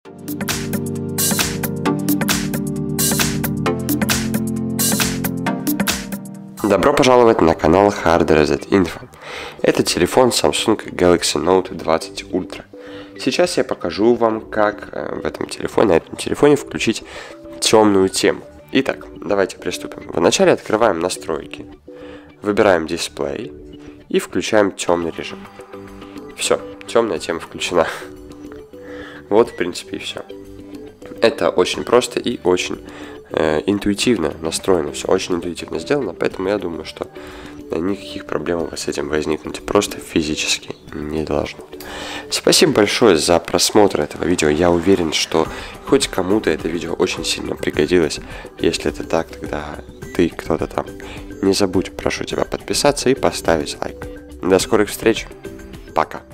Добро пожаловать на канал Hard Reset Info. Это телефон Samsung Galaxy Note 20 Ultra. Сейчас я покажу вам, как на этом телефоне включить темную тему. Итак, давайте приступим. Вначале открываем настройки, выбираем дисплей и включаем темный режим. Все, темная тема включена. Вот, в принципе, и все. Это очень просто и очень интуитивно настроено, все очень интуитивно сделано, поэтому я думаю, что никаких проблем у вас с этим возникнуть просто физически не должно. Спасибо большое за просмотр этого видео. Я уверен, что хоть кому-то это видео очень сильно пригодилось. Если это так, тогда ты кто-то там. Не забудь, прошу тебя, подписаться и поставить лайк. До скорых встреч. Пока.